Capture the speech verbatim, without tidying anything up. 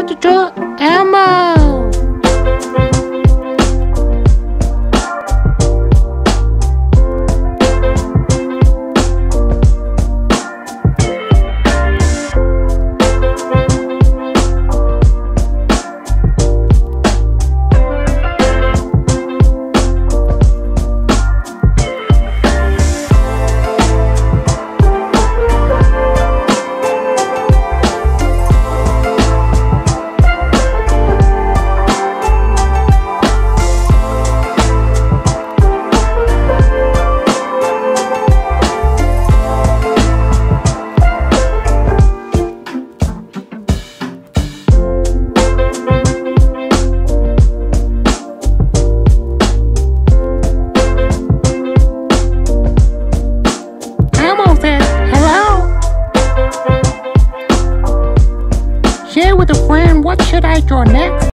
about to draw Elmo. Share with a friend, what should I draw next?